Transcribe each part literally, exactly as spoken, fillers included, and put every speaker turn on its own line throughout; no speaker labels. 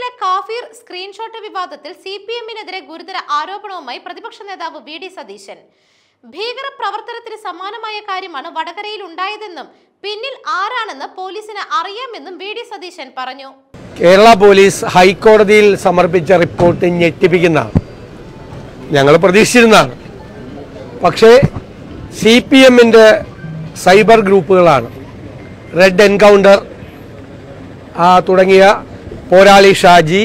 ശബരിമല കാഫിർ സ്ക്രീൻഷോട്ട് വിവാദത്തിൽ C P എമ്മിനെതിരെ ഗുരുതര ആരോപണവുമായി പ്രതിപക്ഷ നേതാവ് വി ഡി സതീശൻ. ഭീകര പ്രവർത്തനത്തിന് സമാനമായ കാര്യമാണ് വടകരയിൽ ഉണ്ടായതെന്നും പിന്നിൽ ആരാണെന്ന് പോലീസിന് അറിയാമെന്നും വി ഡി സതീശൻ പറഞ്ഞു.
കേരള പോലീസ് ഹൈക്കോടതിയിൽ സമർപ്പിച്ച റിപ്പോർട്ട് ഞെട്ടിപ്പിക്കുന്നതാണ്. ഞങ്ങൾ പ്രതീക്ഷിച്ചിരുന്നതാണ്. പക്ഷേ സി പി എമ്മിൻ്റെ സൈബർ ഗ്രൂപ്പുകളാണ് റെഡ് എൻകൗണ്ടർ തുടങ്ങിയ പോരാളി ഷാജി,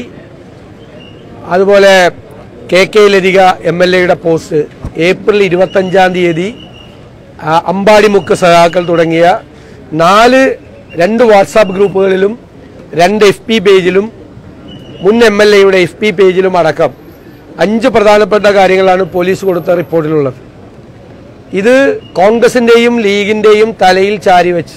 അതുപോലെ K K Lathika M L എയുടെ പോസ്റ്റ് ഏപ്രിൽ ഇരുപത്തഞ്ചാം തീയതി അമ്പാടിമുക്ക് സഖാക്കൾ തുടങ്ങിയ നാല് രണ്ട് വാട്സാപ്പ് ഗ്രൂപ്പുകളിലും രണ്ട് എഫ് പി പേജിലും മുൻ എം എൽ എയുടെ എഫ് പി പേജിലും അടക്കം അഞ്ച് പ്രധാനപ്പെട്ട കാര്യങ്ങളാണ് പോലീസ് കൊടുത്ത റിപ്പോർട്ടിലുള്ളത്. ഇത് കോൺഗ്രസിൻ്റെയും ലീഗിൻ്റെയും തലയിൽ ചാരിവെച്ച്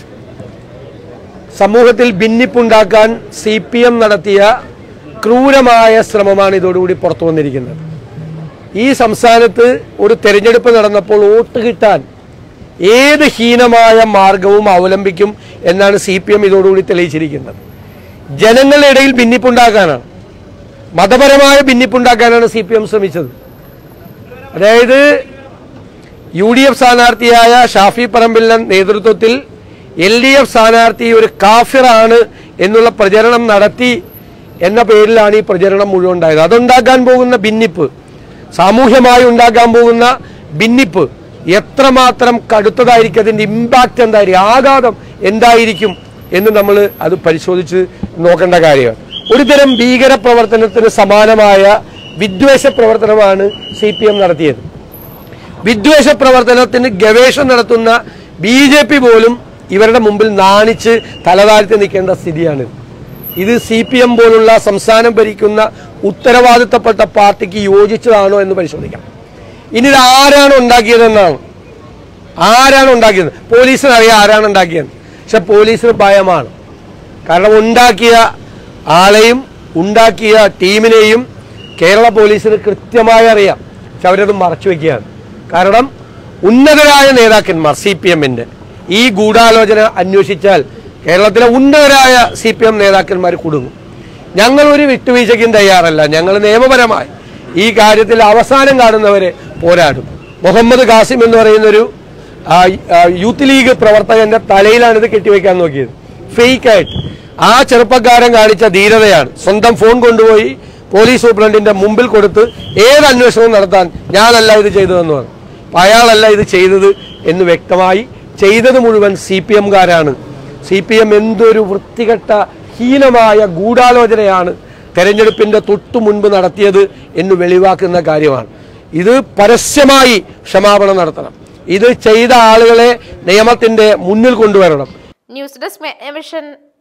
സമൂഹത്തിൽ ഭിന്നിപ്പുണ്ടാക്കാൻ സി പി എം നടത്തിയ ക്രൂരമായ ശ്രമമാണ് ഇതോടുകൂടി പുറത്തു വന്നിരിക്കുന്നത്. ഈ സംസ്ഥാനത്ത് ഒരു തെരഞ്ഞെടുപ്പ് നടന്നപ്പോൾ വോട്ട് കിട്ടാൻ ഏത് ഹീനമായ മാർഗവും അവലംബിക്കും എന്നാണ് സി പി എം ഇതോടുകൂടി തെളിയിച്ചിരിക്കുന്നത്. ജനങ്ങളുടെ ഇടയിൽ ഭിന്നിപ്പുണ്ടാക്കാനാണ്, മതപരമായ ഭിന്നിപ്പുണ്ടാക്കാനാണ് സി പി എം ശ്രമിച്ചത്. അതായത് യു ഡി എഫ് സ്ഥാനാർത്ഥിയായ ഷാഫി പറമ്പിലിന്റെ നേതൃത്വത്തിൽ എൽ ഡി എഫ് സ്ഥാനാർത്ഥി ഒരു കാഫിറാണ് എന്നുള്ള പ്രചരണം നടത്തി എന്ന പേരിലാണ് ഈ പ്രചരണം മുഴുവൻ ഉണ്ടായത്. അതുണ്ടാക്കാൻ പോകുന്ന ഭിന്നിപ്പ്, സാമൂഹ്യമായി ഉണ്ടാക്കാൻ പോകുന്ന ഭിന്നിപ്പ് എത്രമാത്രം കടുത്തതായിരിക്കും, അതിൻ്റെ ഇമ്പാക്റ്റ് എന്തായിരിക്കും, ആഘാതം എന്തായിരിക്കും എന്ന് നമ്മൾ അത് പരിശോധിച്ച് നോക്കേണ്ട കാര്യമാണ്. ഒരുതരം ഭീകര പ്രവർത്തനത്തിന് സമാനമായ വിദ്വേഷ പ്രവർത്തനമാണ് സി പി എം നടത്തിയത്. വിദ്വേഷ പ്രവർത്തനത്തിന് ഗവേഷണം നടത്തുന്ന ബി ജെ പി പോലും ഇവരുടെ മുമ്പിൽ നാണിച്ച് തലതാഴ്ത്തി നിൽക്കേണ്ട സ്ഥിതിയാണ്. ഇത് സി പി എം പോലുള്ള സംസ്ഥാനം ഭരിക്കുന്ന ഉത്തരവാദിത്തപ്പെട്ട പാർട്ടിക്ക് യോജിച്ചതാണോ എന്ന് പരിശോധിക്കാം. ഇനി ഇത് ആരാണ് ഉണ്ടാക്കിയതെന്നാണ്. ആരാണ് ഉണ്ടാക്കിയത്? പോലീസിന് അറിയാം ആരാണ് ഉണ്ടാക്കിയത്. പക്ഷെ പോലീസിന് ഭയമാണ്. കാരണം ഉണ്ടാക്കിയ ആളെയും ഉണ്ടാക്കിയ ടീമിനെയും കേരള പോലീസിന് കൃത്യമായി അറിയാം. പക്ഷെ അവരത് മറച്ചു വയ്ക്കുകയാണ്. കാരണം ഉന്നതരായ നേതാക്കന്മാർ സി പി എമ്മിൻ്റെ ഈ ഗൂഢാലോചന അന്വേഷിച്ചാൽ കേരളത്തിലെ ഉന്നതരായ സി പി എം നേതാക്കന്മാർ കുടുങ്ങും. ഞങ്ങളൊരു വിട്ടുവീഴ്ചയ്ക്കും തയ്യാറല്ല. ഞങ്ങൾ നിയമപരമായി ഈ കാര്യത്തിൽ അവസാനം കാണുന്നവരെ പോരാടും. മുഹമ്മദ് ഖാസിം എന്ന് പറയുന്നൊരു യൂത്ത് ലീഗ് പ്രവർത്തകന്റെ തലയിലാണ് ഇത് കെട്ടിവെക്കാൻ നോക്കിയത്, ഫേക്കായിട്ട്. ആ ചെറുപ്പക്കാരൻ കാണിച്ച ധീരതയാണ്. സ്വന്തം ഫോൺ കൊണ്ടുപോയി പോലീസ് സൂപ്രണ്ടിന്റെ മുമ്പിൽ കൊടുത്ത് ഏത് അന്വേഷണവും നടത്താൻ ഞാനല്ല ഇത് ചെയ്തതെന്ന് പറഞ്ഞു. അയാളല്ല ഇത് ചെയ്തത് എന്ന് വ്യക്തമായി. ചെയ്തത് മുഴുവൻ സി പി എംകാരാണ്. സി പി എം എന്തൊരു വൃത്തികെട്ട ഹീനമായ ഗൂഢാലോചനയാണ് തെരഞ്ഞെടുപ്പിന്റെ തൊട്ടു മുൻപ് നടത്തിയത് എന്ന് വെളിവാക്കുന്ന കാര്യമാണ്. ഇത് പരസ്യമായി ക്ഷമാപണം നടത്തണം. ഇത് ചെയ്ത ആളുകളെ നിയമത്തിന്റെ മുന്നിൽ കൊണ്ടുവരണം.
News desk.